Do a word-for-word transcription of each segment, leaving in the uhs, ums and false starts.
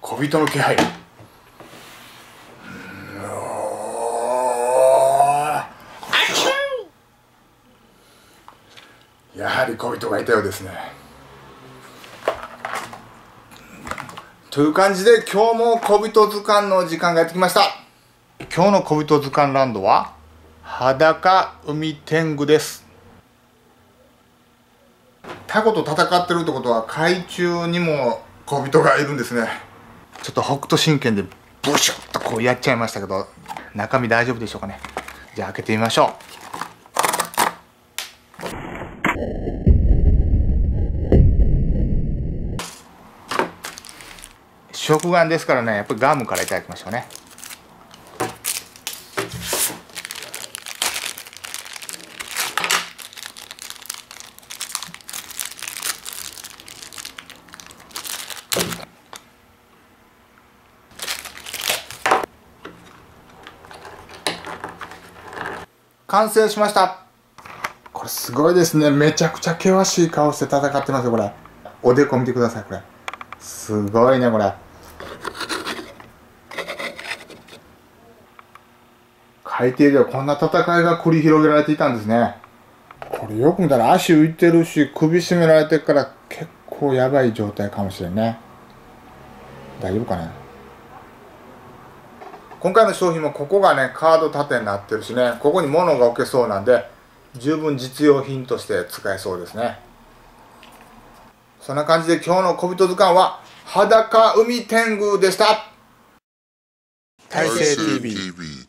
小人の気配。やはり小人がいたようですね。という感じで今日も小人図鑑の時間がやってきました。今日の小人図鑑ランドは裸海天狗です。タコと戦ってるってことは海中にも小人がいるんですね。ちょっと北斗神拳でブシュッとこうやっちゃいましたけど、中身大丈夫でしょうかね。じゃあ開けてみましょう。食玩ですからね、やっぱりガムからいただきましょうね。完成しました。これすごいですね。めちゃくちゃ険しい顔して戦ってますよ、これ。おでこ見てください、これ。すごいね、これ。海底ではこんな戦いが繰り広げられていたんですね。これよく見たら足浮いてるし、首絞められてるから結構やばい状態かもしれんね。大丈夫かね。今回の商品もここがね、カード盾になってるしね、ここに物が置けそうなんで、十分実用品として使えそうですね。そんな感じで今日の小人図鑑は、裸海天狗でした。大成 ティーブイ。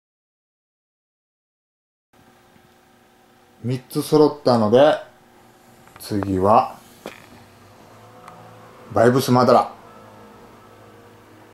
みっつ揃ったので、次は、バイブスマダラ。